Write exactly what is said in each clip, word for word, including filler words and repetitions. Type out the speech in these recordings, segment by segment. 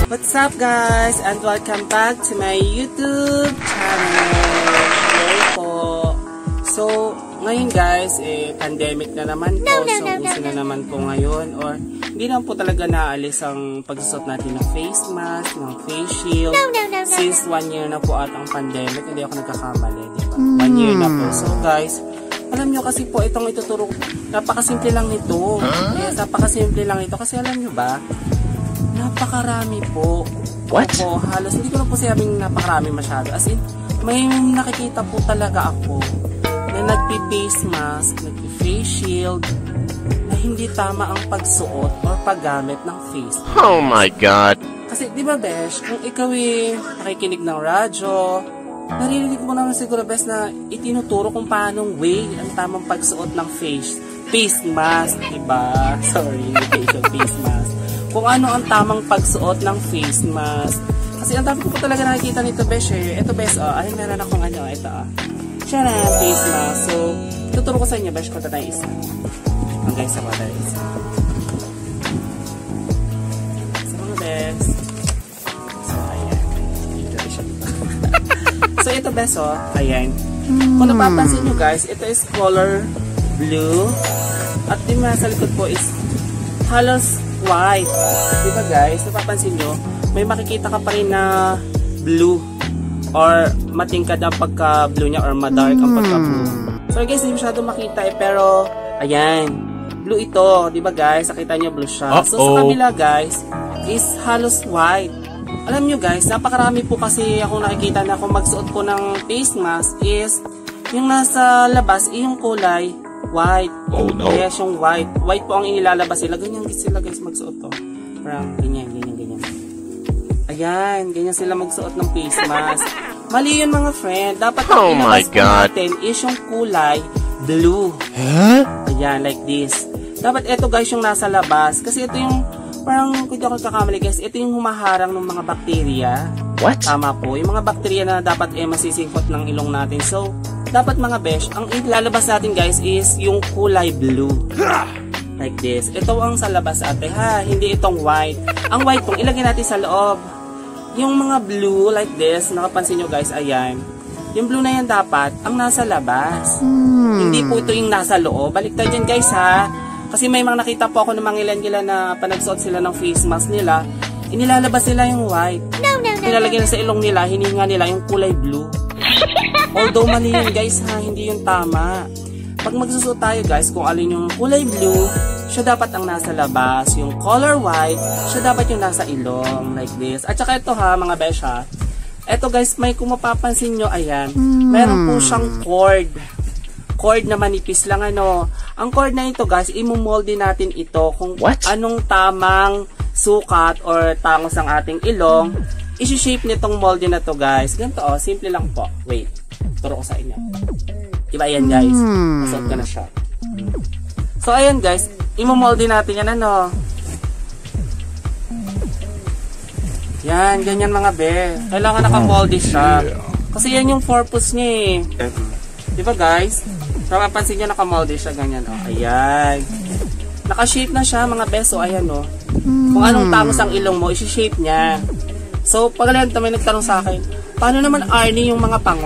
What's up guys and welcome back to my YouTube channel. Hello po. So, ngayon guys, eh, pandemic na naman po. No, no, so, no, no, uso na no. naman po ngayon or hindi naman po talaga naalis ang pagsusot natin ng face mask, ng face shield. No, no, no, no, Since one year na po at ang pandemic, hindi ako nagkakamali, diba? One year na po. So guys, alam nyo kasi po itong ituturo, napakasimple lang nito. Huh? Yes, napakasimple lang ito. Kasi alam nyo ba, napakarami po. What? Opo, halos, hindi ko na po sabing napakarami masyado. As in, may nakikita po talaga ako na nagpi-face mask, nagpi-face shield, na hindi tama ang pagsuot or paggamit ng face mask. Oh my God. Kasi, di ba, Besh, kung ikaw eh, nakikinig ng radyo, naririnig mo naman siguro, Besh, na itinuturo kung paanong way ang tamang pagsuot ng face face mask, diba? Sorry, facial face mask. Kung ano ang tamang pagsuot ng face mask. Kasi ang dami ko po talaga nakikita nito, Besh, eh. Ito, Besh, oh, ay, meron akong ano, ito, ah. Siya na, face mask. So, tuturo ko sa inyo, Besh, kung tayo isa. Ang guys, ako tayo isa. Sa mga Besh. So, ayan. So, ito, Besh, oh, ayan. Kung napapansin nyo, guys, ito is color blue. At yung sa likod po is halos white. Diba guys, napapansin nyo, may makikita ka pa rin na blue or matingkad ang pagka-blue niya or madark ang pagka-blue. So guys, hindi masyado makita eh, pero ayan, blue ito. Diba guys, nakita nyo blue siya. So sa kabila guys, is halos white. Alam nyo guys, napakarami po kasi akong nakikita na kung magsuot po ng face mask is yung nasa labas, eh, yung kulay white. Oh no. Yes, yung white. White po ang inilalabas sila. Ganyan sila guys magsuot to. Parang ganyan, ganyan, ganyan. Ayan, ganyan sila magsuot ng face mask. Mali yun mga friend. Dapat ang Oh my ilabas po God. natin is yung kulay blue. Huh? Ayan, like this. Dapat ito guys yung nasa labas. Kasi ito yung, parang kung hindi ako kakamali guys, ito yung humaharang ng mga bakterya. What? Tama po. Yung mga bakterya na dapat eh masisingkot ng ilong natin. So, dapat mga besh, ang ilalabas natin guys is yung kulay blue. Like this. Ito ang sa labas ate ha, hindi itong white. Ang white kung ilagay natin sa loob. Yung mga blue like this, nakapansin nyo guys, ayan. Yung blue na yan dapat, ang nasa labas. Hmm. Hindi po ito yung nasa loob. Baliktad yan guys ha. Kasi may mga nakita po ako ng mga ilan-ilan na panagsuot sila ng face mask nila. Inilalabas nila yung white. No, no, no. Nilalagay na sa ilong nila, hininga nila yung kulay blue. Although mali yun guys ha, hindi yun tama. Pag magsusuot tayo guys, kung alin yung kulay blue, siya dapat ang nasa labas. Yung color white, siya dapat yung nasa ilong. Like this. At saka ito ha, mga besh ha. Ito guys, may kung mapapansin nyo, ayan. Meron po siyang cord. Cord na manipis lang ano. Ang cord na ito guys, imumolde natin ito kung What? anong tamang sukat or tangos ang ating ilong. Isi-shape nitong molde na to guys. Ganito oh, simple lang po. Wait. Turo ko sa inyo. Diba ayan guys? Masuot ka na siya. So ayan guys, imomolde natin yan ano. Yan, ganyan mga be. Kailangan nakamolde siya. Kasi yan yung purpose niya eh. Diba guys? So mapansin nyo nakamolde siya ganyan oh. Ayan. Naka-shape na siya mga beso. Ayan oh. Kung anong tangos ang ilong mo, isi-shape niya. So pag alam may nagtanong sa akin, paano naman Arnie yung mga pango?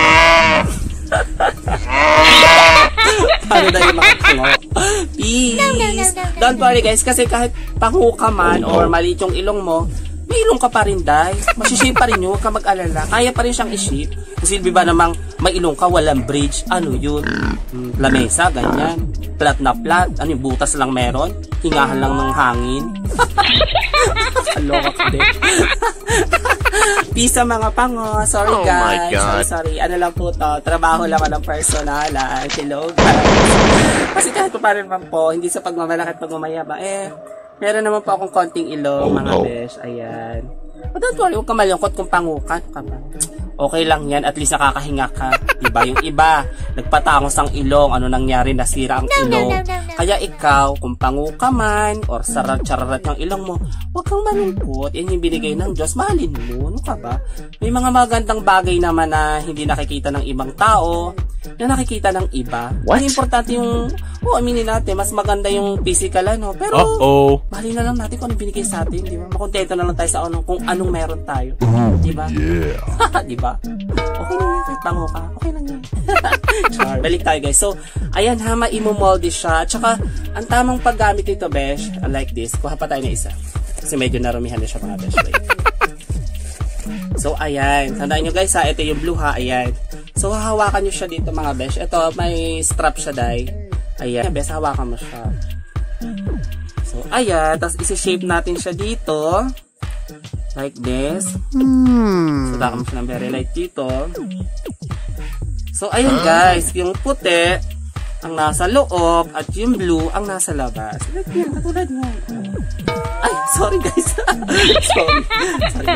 Paano daw yung mga pango? Peace! No, no, no, no, no. Don't worry guys, kasi kahit pango ka man or maliit yung ilong mo, may ilong ka pa rin dahil. Masishape pa rin yun, huwag ka mag-alala. Kaya pa rin siyang i-shape. Kasi di ba namang may ilong ka, walang bridge. Ano yun? Hmm, lamesa, ganyan. Flat na flat. Ano yung butas lang meron? Hingahan lang ng hangin. Kaloka ka din. Peace sa mga pango. Sorry Oh guys. my God. Sorry, sorry. Ano lang po to. Trabaho lang ng personal. Hello guys. Kasi kahit pa rin man po, hindi sa pagmamalaki at pagmamayaba, eh, meron naman po akong konting ilong, Oh, mga no. besh. Ayan. But don't worry, huwag ka malungkot kung pangukan ka man. okay lang yan, at least nakakahinga ka. Diba? Yung iba, nagpatangos ang ilong, ano nangyari, nasira ang ilong. Kaya ikaw, kung pangu ka man, or sarat-chararat yung ilong mo, huwag kang malungkot. Yan yung binigay ng Diyos, mahalin mo. Ano ka ba? May mga magandang bagay naman na hindi nakikita ng ibang tao, na nakikita ng iba. What? Ang importante yung, oh, aminin natin, mas maganda yung physical, ano. Pero, uh-oh, mahalin na lang natin kung anong binigay sa atin, di ba? Makontento na lang tayo sa ano, kung anong meron tayo. Di ba? Yeah. Di ba? Okay lang yan, kahit bango ka. Okay lang yan. Char. Balik tayo, guys. So, ayan ha, maimomoldy siya. Tsaka, ang tamang paggamit nito, besh, like this. Kuha pa tayo na isa. Kasi medyo narumihan na siya, mga besh. Right? So, ayan. Tandaan nyo, guys, ha. Ito yung blue, ha. Ayan. So, hahawakan nyo siya dito, mga besh. Ito, may strap siya, day. Ayan. Besh, hawakan mo siya. So, ayan. Tapos, isi-shape natin siya dito. Like this. Hmm. So, taka mo siya ng very light dito. So, ayun guys. Yung puti, ang nasa loob, at yung blue, ang nasa labas. Like yan, katulad mo. Ay, sorry guys. sorry. Sorry.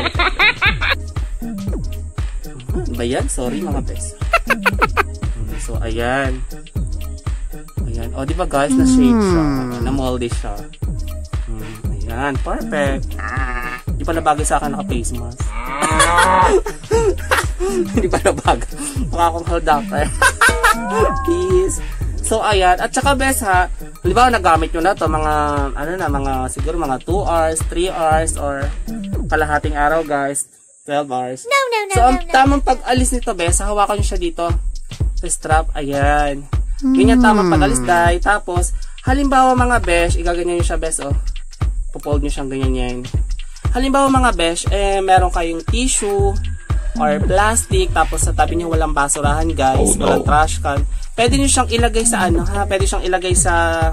Ano ba yan? Sorry mga best. So, ayan. Ayan. O, di ba guys, na-shape siya. Na-moldy siya. Ayan, perfect. Hindi pala bagay sa akin naka-face mask. Hindi pala bagay. Mukha akong hold up eh. Peace. So, ayan. At saka, bes ha, di ba nagamit nyo na to mga, ano na, mga, siguro mga two hours, three hours, or kalahating araw, guys. twelve hours. No, no, no, so, ang no, no. tamang pag-alis nito, bes, hawakan nyo siya dito. Sa strap, ayan. Ganyan tamang pag-alis, dahil. Tapos, halimbawa mga besh, igaganyan nyo siya, bes, oh. Pupold nyo siyang ganyan yan. Halimbawa mga besh, eh, meron kayong tissue or plastic, tapos sa tabi nyo walang basurahan, guys, oh, no. walang trash can. Pwede nyo siyang ilagay sa ano, ha? Pwede siyang ilagay sa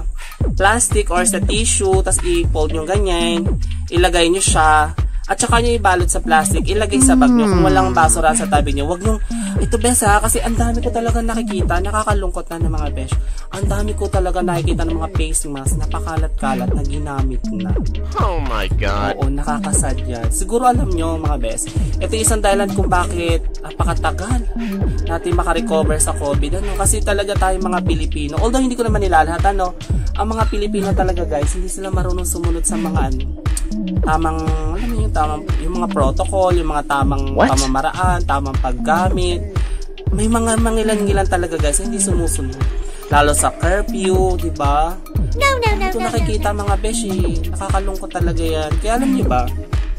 plastic or sa tissue, tapos i-fold nyo ganyan, ilagay nyo siya, at saka nyo ibalot sa plastic, ilagay sa bag nyo. Kung walang basurahan sa tabi nyo, wag nyo, ito besh ha, kasi ang dami ko talaga nakikita, nakakalungkot na ng mga besh. Ang dami ko talaga nakikita ng mga face mask, napakalat-kalat na ginamit na. Oh my God. Oo, nakakasad yan. Siguro alam nyo mga besh, ito yung isang dahilan kung bakit napakatagal natin makarecover sa COVID. Ano? Kasi talaga tayo mga Pilipino, although hindi ko naman nilalahat, ano, ang mga Pilipino talaga guys, hindi sila marunong sumunod sa mga ano, tamang, alam mo yung tamang, yung mga protocol, yung mga tamang What? pamamaraan, tamang paggamit. May mga mangilan-ngilan talaga guys, hindi sumusunod. Lalo sa curfew, di ba? No, no, no, Ito no, nakikita no, no. mga beshi, nakakalungkot talaga yan. Kaya alam niyo ba,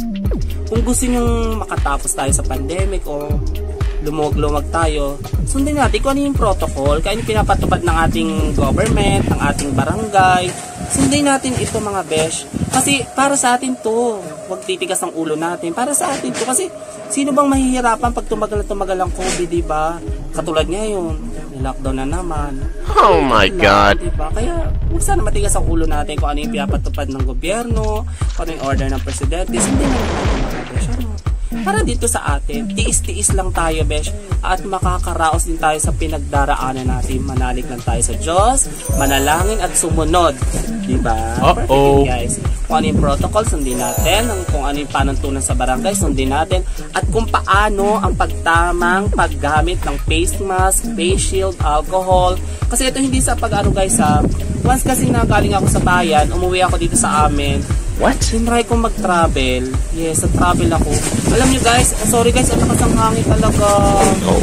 kung gusto nyong makatapos tayo sa pandemic o lumog-lumag tayo, sundin natin kung ano yung protocol, kaya yung pinapatupad ng ating government, ng ating barangay. Sundin natin ito mga besh. Kasi para sa atin to. Huwag titigas ang ulo natin. Para sa atin to. Kasi sino bang mahihirapan pag tumagal na tumagal ang COVID, diba? Katulad ngayon, lockdown na naman. Oh my God. Diba? Kaya huwag sana matigas ang ulo natin kung ano yung pinapatupad ng gobyerno, kung ano yung order ng presidente. Sundin natin mga besh. Ano? Para dito sa atin, tiis-tiis lang tayo, besh, at makakaraos din tayo sa pinagdaraanan natin. Manalig lang tayo sa Diyos, manalangin at sumunod. Diba? Uh-oh. Perfect, guys. Kung ano yung protocol, sundin natin. Kung ano yung panuntunan sa barangay, sundin natin. At kung paano ang pagtamang paggamit ng face mask, face shield, alcohol. Kasi ito hindi sa pag-ano, guys, ha. Once kasi na galing ako sa bayan, umuwi ako dito sa amin. What? Tinry kong mag-travel. Yes, sa travel ako. Alam nyo guys, sorry guys, ang lakas ng hangin talaga. Oh.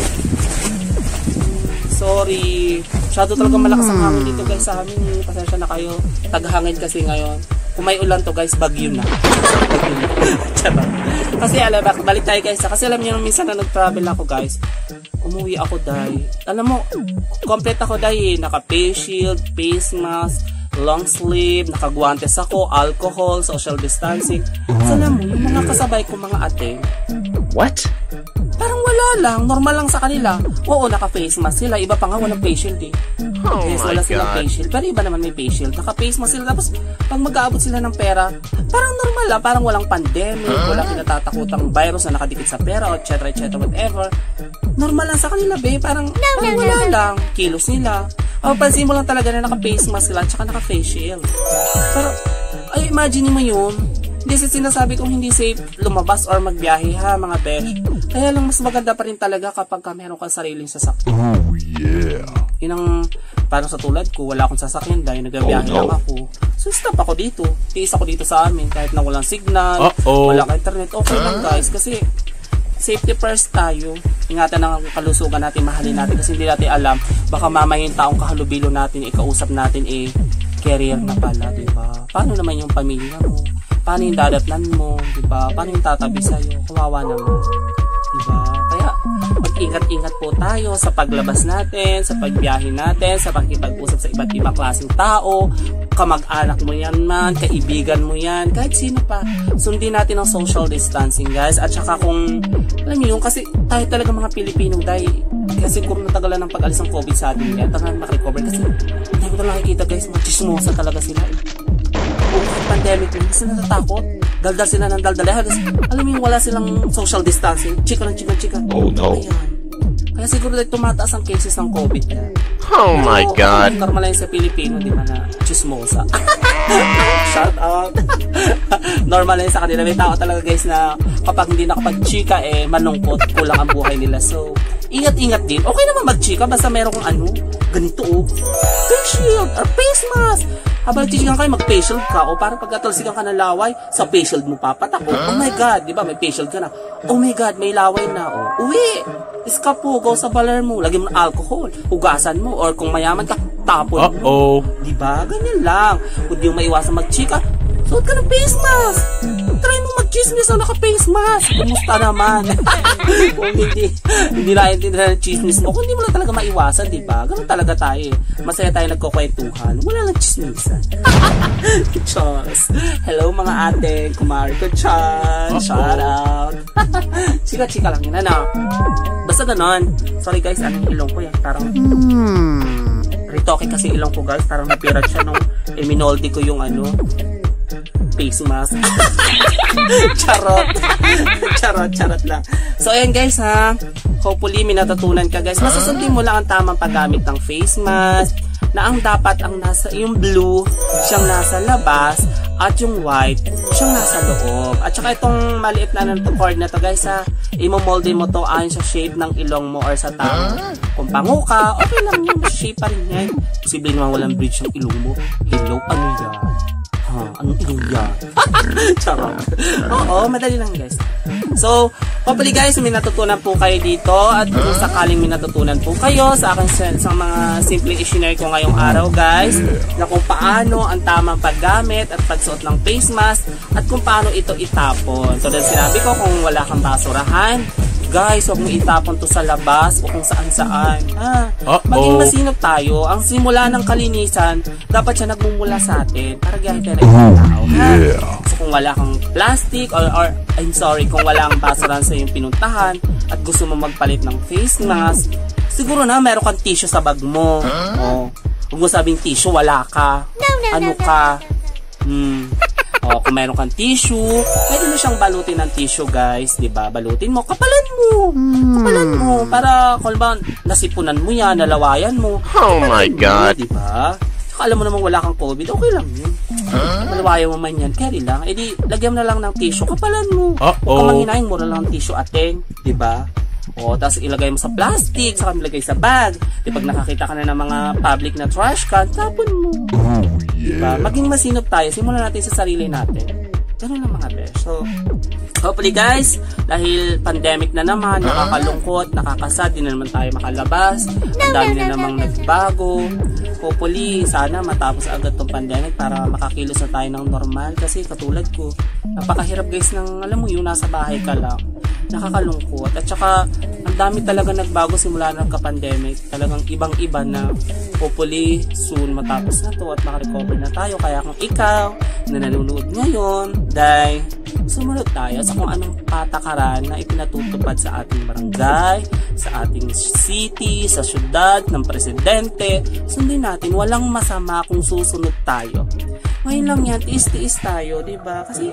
Sorry. Masyado talaga malakas ang hangin dito guys sa amin. Pasensya na kayo. Taghangin kasi ngayon. Kung may ulan to guys, bagyo na. Bagyo na. Kasi alam, balik tayo guys. Kasi alam nyo, minsan na nag-travel ako guys, umuwi ako dahil, alam mo, complete ako dahil, naka-face shield, face mask, long sleeve, nakagwantes ako, alcohol, social distancing. So, alam mo, yung mga kasabay ko mga ate, what? Parang wala lang, normal lang sa kanila. Oo, naka-face mask sila, iba pa nga walang face shield eh. Oh yes, my wala silang God. face shield, pero iba naman may face shield. Naka-face mask sila, tapos pag mag-aabot sila ng pera, parang normal lang, parang walang pandemic, huh? Walang kinatatakutang virus na nakadikit sa pera, et cetera, et cetera, whatever. Normal lang sa kanila, be, parang, no, parang no, wala no, no. lang, kilos nila. O, pansin mo lang talaga na naka-face mask lang, tsaka naka-face shield. Pero, ay, imagine mo yun, Hindi sa sinasabi kong hindi safe lumabas or magbiyahe ha mga besh. Kaya lang mas maganda pa rin talaga kapag ka meron kang sariling sasakyan. Oh yeah. Yun ang parang sa tulad ko, wala akong sasakyan dahil nagbiyahe Oh, no. lang ako. So stop ako dito. Tiis ako dito sa amin kahit na walang signal, Uh-oh. walang internet. Okay lang guys kasi safety first tayo. Ingatan ang kalusugan natin, mahalin natin kasi hindi natin alam. Baka mamaya yung taong kahalubilo natin, ikausap natin eh carrier na pala, di ba? Paano naman yung pamilya mo? Paano yung dadatnan mo? Di ba? Paano yung tatabi sa'yo? Kawawa naman. Di ba? Kaya mag-ingat-ingat po tayo sa paglabas natin, sa pagbiyahe natin, sa pakikipag-usap sa iba't ibang klaseng tao, kamag-anak mo yan man, kaibigan mo yan, kahit sino pa. Sundin natin ang social distancing guys. At saka kung, alam niyo yung kasi tayo talaga mga Pilipino dahil kasi kung natagalan ng pag-alis ng COVID sa atin yan, tangan makarecover kasi hindi ko talaga nakikita guys, machismosa talaga sila eh. Kung pandemic lang, kasi natatakot. Daldal sila ng daldal. Alam mo yung wala silang social distancing. Chika ng chika chika. Oh no. Ayan. Kaya siguro dahil tumataas ang cases ng COVID yan. Oh my Pero, God. normal lang sa Pilipino, di ba na chismosa. Shout out. Normal lang sa kanila. May tao talaga guys na kapag hindi nakapag-chika eh malungkot, kulang ang buhay nila. So, ingat-ingat din. Okay naman mag-chika basta meron kang ano, ganito oh. Face shield or face mask. Habang nagchichikan kayo, mag-face shield ka o parang pagkatalsikan ka ng laway, sa face shield mo papatak. Oh, oh my God, di ba may face shield ka na. Oh my God, may laway na. Oh, uwi. Iska po, go sa baler mo. Lagyan mo ng alcohol. Hugasan mo. Or kung mayaman ka, tapon mo. Uh-oh. Diba? Ganyan lang. Kung di mo maiwasan mag-chika, suot ka ng face mask. Try mo mag-chismis na naka-face mask. Kumusta naman? Kung hindi, hindi naiintindihan ng chismis mo, kung hindi mo lang talaga maiwasan, diba? Ganun talaga tayo eh. Masaya tayo nagkukwentuhan. Wala lang chismisan. Chos. Hello mga ate. Kumari ko, Chan. Shout out. Chika-chika lang yun. Ano? Basta ganon. Sorry guys, anong ilong ko yan? Parang Hmm. ritoke kasi ilong ko guys. Parang napirat siya nung iminoldi ko yung ano face mask. Charot. Charot, charot lang. So ayan guys ha. Hopefully may natutunan ka guys. Masusundin mo lang ang tamang paggamit ng face mask. Na ang dapat ang nasa, yung blue, siyang nasa labas, at yung white, siyang nasa loob. At saka itong maliit na ng cord na to guys ha, imomolde mo to ayon sa shape ng ilong mo or sa tao. Kung pango ka, okay lang yun, shape pa rin yan. Posible naman walang bridge yung ilong mo. Hello, ano yan? Ha, anong ilong yan? Charot. Oo, madali lang guys. So, hopefully guys, may natutunan po kayo dito at kung sakaling may natutunan po kayo sa akin sa mga simple i-share ko ngayong araw guys, na kung paano ang tamang paggamit at pagsuot ng face mask at kung paano ito itapon. So, dahil sinabi ko kung wala kang basurahan, guys, huwag mo itapon to sa labas o kung saan-saan. Ha? Maging masinop tayo. Ang simula ng kalinisan, dapat siya nagmumula sa atin para gahin tayo ng ibang tao. Ha? So kung wala kang plastic or, or I'm sorry, kung wala kang basurahan sa iyong pinuntahan at gusto mo magpalit ng face mask, siguro na meron kang tissue sa bag mo. Oh. Huwag mo sabing tissue, wala ka. Ano ka? Hmm. O, kung meron kang tissue, pwede mo siyang balutin ng tissue, guys. Diba? Balutin mo. Kapalan mo. Kapalan mo. Para, kung ba, nasipunan mo yan, nalawayan mo. Oh my God. Mo, diba? Saka alam mo naman wala kang COVID, okay lang yun. Huh? Nalawayan mo man yan, carry lang. E di, lagyan mo na lang ng tissue, kapalan mo. Uh-oh. Kung kamanginahin mo na lang ng tissue ating, diba? O, tapos ilagay mo sa plastic, saka ilagay sa bag. Di pag nakakita ka na ng mga public na trash can, tapon mo. Oh, yeah. Diba? Maging masinop tayo. Simulan natin sa sarili natin. Ganun lang mga besh. So, hopefully guys, dahil pandemic na naman, nakakalungkot, nakakasad, di na naman tayo makalabas. Ang dami na namang nagbago. Hopefully, sana matapos agad tong pandemic para makakilos na tayo ng normal. Kasi katulad ko, napakahirap guys ng, alam mo yung nasa bahay ka lang. Nakakalungkot. At saka, ang dami talaga nagbago simula ng ka-pandemic. Talagang ibang-iba na hopefully soon matapos na to at makarecover na tayo. Kaya kung ikaw na nanonood ngayon, dahil sumunod tayo sa kung anong patakaran na ipinatutupad sa ating barangay, sa ating city, sa syudad, ng presidente. Sundin natin, walang masama kung susunod tayo. Ngayon lang yan, tiis-tiis tayo, diba? Kasi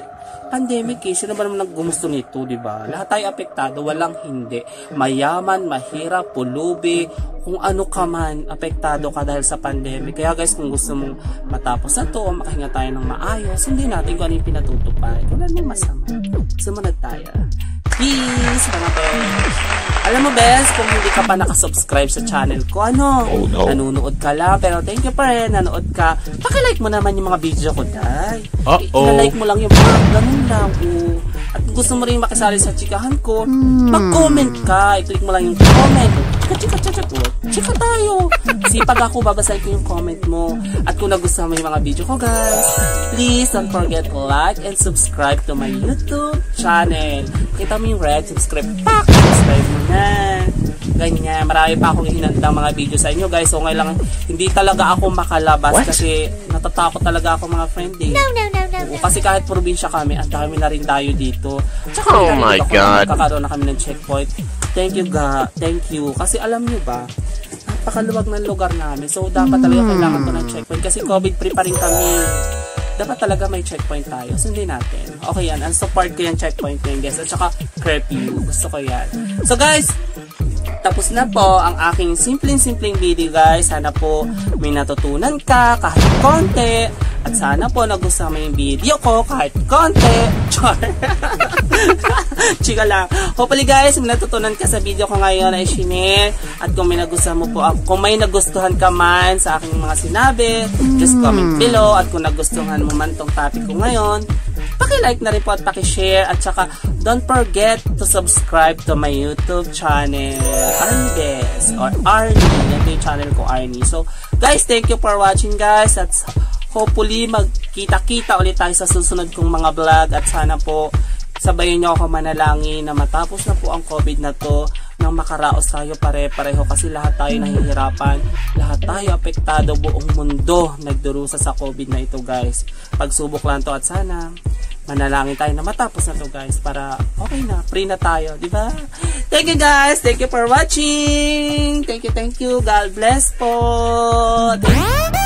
pandemic eh. Sino ba naman naggusto nito, di ba? Lahat tayo apektado, walang hindi. Mayaman, mahirap, pulubi, kung ano ka man, apektado ka dahil sa pandemic. Kaya guys, kung gusto mong matapos na to, o makahinga tayo ng maayos, hindi natin kung ano yung pinatutupad. Wala nang masama. Sumunod tayo. Peace, mga bes. Alam mo, bes, kung hindi ka pa nakasubscribe sa channel ko, ano, oh, no. nanonood ka lang, pero thank you pa rin, nanood ka. Pakilike mo naman yung mga video ko, day. Uh-oh. I-like mo lang yung mga, ganun lang, oh. At kung gusto mo rin makisali sa chikahan ko, hmm. mag-comment ka, i-click mo lang yung comment. Chika, chika, chika, chika tayo. Sipag ako, babasahin ko yung comment mo. At kung nagustuhan mo yung mga video ko, guys, please don't forget to like and subscribe to my YouTube channel. Kita mo yung red, subscribe, pak! Subscribe mo na. Ganyan, marami pa akong hinandang mga video sa inyo, guys. So, ngayon lang, hindi talaga ako makalabas What? kasi natatakot talaga ako, mga friend, eh. No, no, no, no, no. Kasi kahit probinsya kami, ang dami na rin tayo dito. Tsaka, oh my God. Nakakaroon na kami ng checkpoint. Thank you, God. Thank you. Kasi alam nyo ba, napakaluwag ng lugar namin. So, dapat talaga kailangan ko ng checkpoint. Kasi COVID-free pa rin kami. Dapat talaga may checkpoint tayo. Sundin natin. Okay yan. Ang support ko yung checkpoint ko yung guys. At saka curfew. Gusto ko yan. So, guys, tapos na po ang aking simpleng-simpleng video, guys. Sana po may natutunan ka kahit konti. At sana po nagustuhan mo yung video ko kahit konti. Char! Chika lang. Hopefully, guys, may natutunan ka sa video ko ngayon ay shinare. At kung may nagustuhan mo po ako, kung may nagustuhan ka man sa aking mga sinabi, just comment below. At kung nagustuhan mo man tong topic ko ngayon, paki-like na rin po at paki-share. At saka, don't forget to subscribe to my YouTube channel, Arnie or Arnie. Yan yung channel ko, Arnie. So, guys, thank you for watching, guys. At hopefully, magkita-kita ulit tayo sa susunod kong mga vlog. At sana po, sabayin nyo ako manalangin na matapos na po ang COVID na to, nang makaraos tayo pare-pareho kasi lahat tayo nahihirapan, lahat tayo apektado, buong mundo nagdurusa sa COVID na ito, guys. Pagsubok lang to at sana manalangin tayo na matapos na to, guys, para okay na, free na tayo, di ba? Thank you, guys. Thank you for watching. Thank you, thank you. God bless po. Thank you.